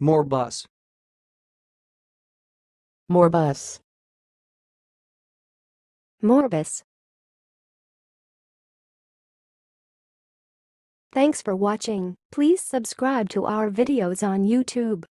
Morbus. Morbus. Morbus. Thanks for watching. Please subscribe to our videos on YouTube.